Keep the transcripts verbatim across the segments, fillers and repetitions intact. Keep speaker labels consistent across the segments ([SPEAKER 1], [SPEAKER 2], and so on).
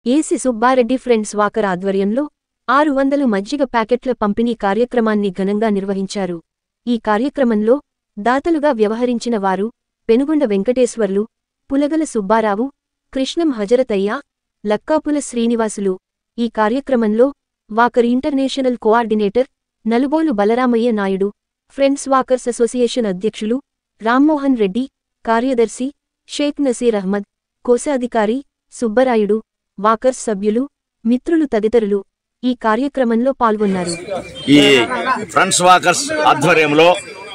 [SPEAKER 1] ఏసి Subbareddy friends walker ఆధ్వర్యంలో ఆరు వందలు మజ్జిగ ప్యాకెట్ల పంపిణీ కార్యక్రమాన్ని ఘనంగా నిర్వహించారు. ఈ కార్యక్రమంలో దాతలుగా వ్యవహరించిన వారు పెనుగొండ వెంకటేశ్వర్లు, పులగల సుబ్బారావు, కృష్ణం హజరతయ్య, లక్కాపుల శ్రీనివాసులు. ఈ కార్యక్రమంలో walker international coordinator Nalubolu Balaramayya Naidu, friends walkers association అధ్యక్షులు రామ్మోహన్ రెడ్డి, కార్యదర్శి షేక్ నసీర్ అహ్మద్, కోశాధికారి సుబ్బరాయుడు, వాకర్స్ సభ్యులు, మిత్రులు తదితరులు ఈ కార్యక్రమంలో పాల్గొన్నారు.
[SPEAKER 2] ఈ ఫ్రెండ్స్ వాకర్స్ ఆధ్వర్యంలో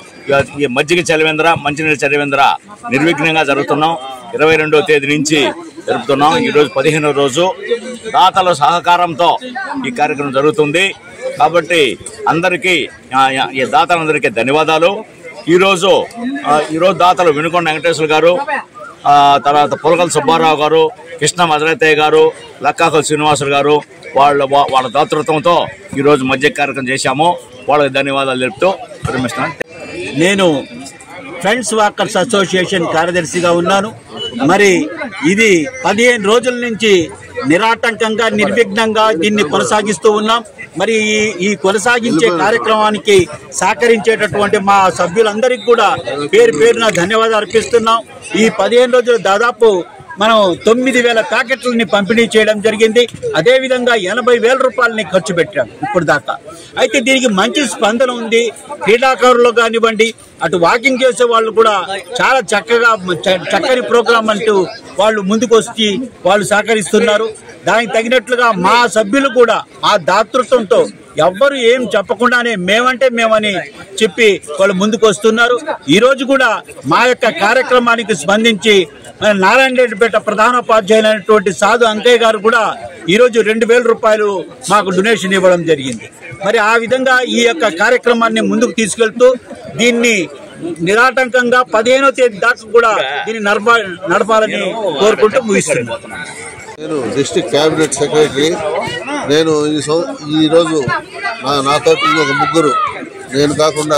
[SPEAKER 2] ఈ మజ్జిగ చలివేంద్ర, మంచినీళ్ళ చలివేంద్ర నిర్విఘ్నంగా జరుగుతున్నాం. ఇరవై రెండవ తేదీ నుంచి జరుపుతున్నాం. ఈరోజు పదిహేనవ రోజు దాతల సహకారంతో ఈ కార్యక్రమం జరుగుతుంది. కాబట్టి అందరికీ ఈ దాతలందరికీ ధన్యవాదాలు. ఈరోజు ఈరోజు దాతలు వినుకొండ వెంకటేశ్వర గారు, తర్వాత పులగల సుబ్బారావు గారు, కృష్ణ హజరతయ్య గారు, లక్కాకుల శ్రీనివాసులు గారు వాళ్ళ వాళ్ళ దాతృత్వంతో ఈరోజు మజ్జిగ కార్యక్రమం చేశాము. వాళ్ళకి ధన్యవాదాలు తెలుపుతూ విరమిస్తున్నాను.
[SPEAKER 3] నేను ఫ్రెండ్స్ వాకర్స్ అసోసియేషన్ కార్యదర్శిగా ఉన్నాను. మరి ఇది పదిహేను రోజుల నుంచి నిరాటంకంగా నిర్విఘ్నంగా దీన్ని కొనసాగిస్తూ ఉన్నాం. మరి ఈ ఈ కొనసాగించే కార్యక్రమానికి సహకరించేటటువంటి మా సభ్యులందరికీ కూడా పేరు పేరున ధన్యవాదాలు అర్పిస్తున్నాం. ఈ పదిహేను రోజులు దాదాపు మనం తొమ్మిది వేల ప్యాకెట్లని పంపిణీ చేయడం జరిగింది. అదేవిధంగా ఎనభై వేల రూపాయలని ఖర్చు పెట్టాం ఇప్పుడు దాకా. అయితే దీనికి మంచి స్పందన ఉంది. క్రీడాకారులు కానివ్వండి, అటు వాకింగ్ చేసే వాళ్ళు కూడా చాలా చక్కగా చక్కని ప్రోగ్రాం అంటూ వాళ్ళు ముందుకు వచ్చి వాళ్ళు సహకరిస్తున్నారు. దానికి తగినట్లుగా మా సభ్యులు కూడా ఆ దాతృత్వంతో ఎవ్వరు ఏం చెప్పకుండానే మేమంటే మేమని చెప్పి వాళ్ళు ముందుకు వస్తున్నారు. ఈ రోజు కూడా మా యొక్క కార్యక్రమానికి స్పందించి నారాయణ రెడ్డిపేట ప్రధానోపాధ్యాయులైనటువంటి సాధు అంకయ్య గారు కూడా ఈరోజు రెండు వేల రూపాయలు మాకు డొనేషన్ ఇవ్వడం జరిగింది. మరి ఆ విధంగా ఈ యొక్క కార్యక్రమాన్ని ముందుకు తీసుకెళ్తూ దీన్ని నిరాటంకంగా పదిహేనో తేదీ దాకా కూడా దీన్ని నడప నడపాలని కోరుకుంటూ ముగిస్తున్నాను.
[SPEAKER 4] నేను డిస్ట్రిక్ట్ క్యాబినెట్ సెక్రటరీ. నేను ఈ రోజు నాతో ఒక ముగ్గురు, నేను కాకుండా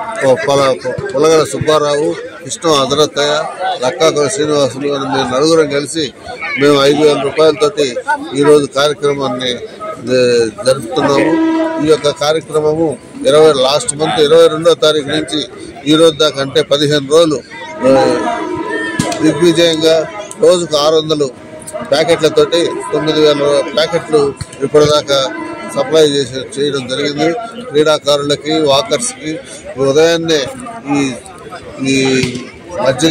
[SPEAKER 4] పులగల సుబ్బారావు, కృష్ణ హజరతయ్య, లక్కాకుల శ్రీనివాసులు అని మేము నలుగురం కలిసి మేము ఐదు వేల రూపాయలతోటి ఈరోజు కార్యక్రమాన్ని జరుపుతున్నాము. ఈ యొక్క కార్యక్రమము ఇరవై లాస్ట్ మంత్ ఇరవై రెండో తారీఖు నుంచి ఈ రోజు దాకా అంటే పదిహేను రోజులు దిగ్విజయంగా రోజుకు ఆరు వందలు ప్యాకెట్లతోటి తొమ్మిది వేల ప్యాకెట్లు ఇప్పటిదాకా సప్లై చేసి చేయడం జరిగింది. క్రీడాకారులకి, వాకర్స్కి ఉదయాన్నే ఈ ఈ మజ్జిగ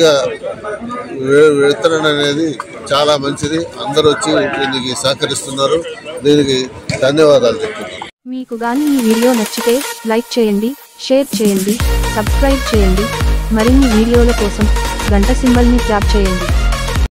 [SPEAKER 4] వితరణ అనేది చాలా మంచిది. అందరూ వచ్చి దీనికి సహకరిస్తున్నారు. దీనికి ధన్యవాదాలు చెప్తున్నాను.
[SPEAKER 1] మీకు గాని ఈ వీడియో నచ్చితే లైక్ చేయండి, షేర్ చేయండి, సబ్స్క్రైబ్ చేయండి. మరిన్ని వీడియోల కోసం గంట సింబల్ని ట్యాప్ చేయండి.